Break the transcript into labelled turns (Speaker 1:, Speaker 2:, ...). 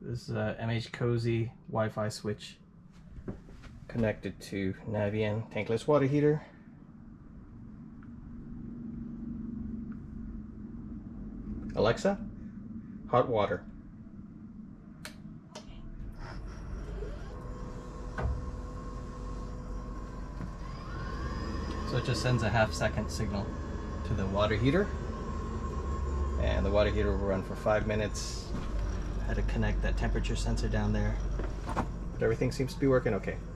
Speaker 1: This is a MH Cozy Wi-Fi switch connected to Navien Tankless water heater. Alexa, hot water. So it just sends a half-second signal to the water heater, and the water heater will run for 5 minutes. I had to connect that temperature sensor down there, but everything seems to be working okay.